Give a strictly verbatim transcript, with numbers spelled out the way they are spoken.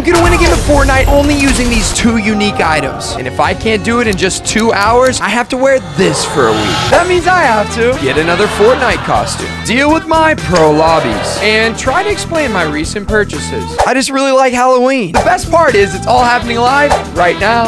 I'm gonna win a game of Fortnite only using these two unique items. And if I can't do it in just two hours, I have to wear this for a week. That means I have to get another Fortnite costume, deal with my pro lobbies, and try to explain my recent purchases. I just really like Halloween. The best part is it's all happening live right now.